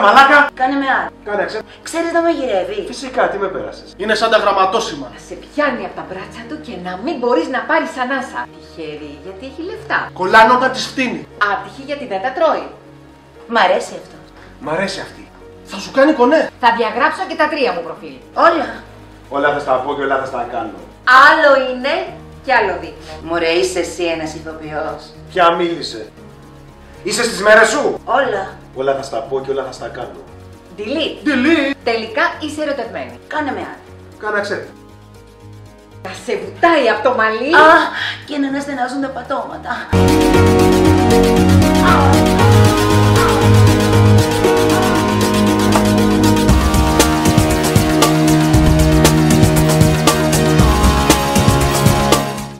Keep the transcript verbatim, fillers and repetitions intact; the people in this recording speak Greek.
μαλάκα! Κάνε με άλλο. Κάνε αξέ. Ξέρεις να μαγειρεύει. Φυσικά, τι με πέρασες. Είναι σαν τα γραμματόσημα. Να σε πιάνει από τα μπράτσα του και να μην μπορείς να πάρεις ανάσα. Τυχερή γιατί έχει λεφτά. Κολλάνε όταν της φτύνει. Άτυχη γιατί δεν τα τρώει. Μ' αρέσει αυτό. Μ' αρέσει αυτή. Θα σου κάνει κονέ. Θα διαγράψω και τα τρία μου προφίλ. Όλα. Όλα θα στα πω και όλα θα στα κάνω. Άλλο είναι και άλλο δείχνει. Μωρέ, είσαι εσύ ένας ηθοποιός. Ποια μίλησε. Είσαι στις μέρες σου. Όλα. Όλα θα στα πω και όλα θα στα κάνω. Delete. Delete. Τελικά είσαι ερωτευμένη. Κάνε με άλλο. Κάνε αξέ. Θα σε βουτάει από το μαλλί. Α, και να στενάζουν τα πατώματα. Α.